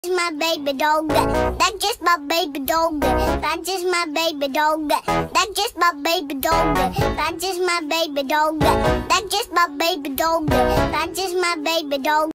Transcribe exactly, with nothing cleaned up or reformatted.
My baby dog. That's just my baby dog. That's just my baby dog. That's just my baby dog. That's just my baby dog. That's just my baby dog. That's just my baby dog.